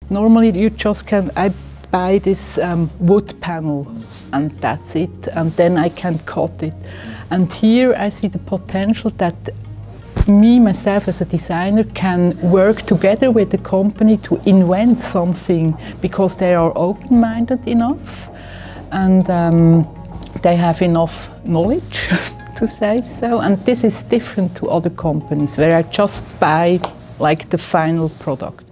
Normally you just can, I buy this wood panel and that's it, and then I can cut it. And here I see the potential that me, myself as a designer, can work together with the company to invent something, because they are open-minded enough and they have enough knowledge to say so. And this is different to other companies where I just buy like the final product.